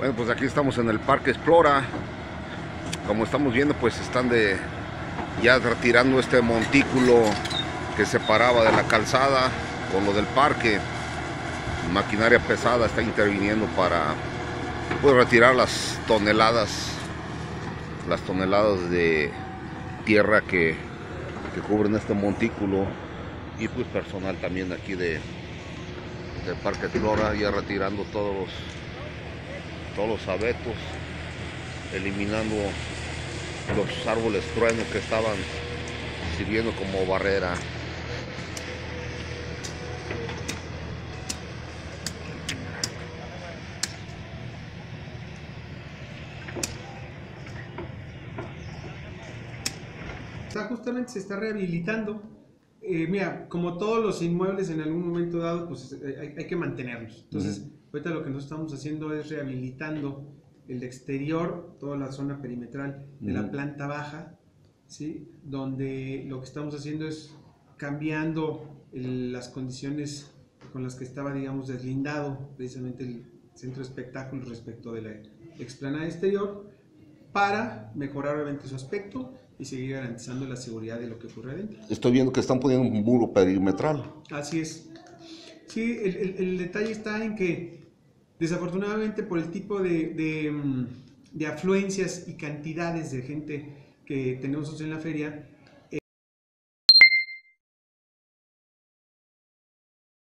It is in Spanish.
Bueno, pues aquí estamos en el Parque Explora. Como estamos viendo, pues están ya retirando este montículo que separaba de la calzada con lo del parque. Maquinaria pesada está interviniendo para pues retirar las toneladas de tierra que cubren este montículo, y pues personal también aquí del Parque Explora ya retirando todos los abetos, eliminando los árboles truenos que estaban sirviendo como barrera. Justamente se está rehabilitando. Mira, como todos los inmuebles en algún momento dado, pues hay que mantenerlos. Entonces, ahorita lo que nosotros estamos haciendo es rehabilitando el exterior, toda la zona perimetral de la planta baja, ¿sí? Donde lo que estamos haciendo es cambiando las condiciones con las que estaba, digamos, deslindado precisamente el centro de espectáculos respecto de la explanada exterior, para mejorar obviamente su aspecto y seguir garantizando la seguridad de lo que ocurre adentro. Estoy viendo que están poniendo un muro perimetral. Así es. Sí, el detalle está en que desafortunadamente por el tipo de afluencias y cantidades de gente que tenemos nosotros en la feria,